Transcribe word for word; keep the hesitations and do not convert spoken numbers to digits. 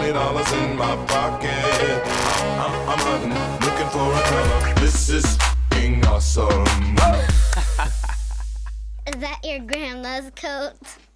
twenty dollars in my pocket. I'm, I'm hunting, looking for a color. This is f***ing awesome. Is that your grandma's coat?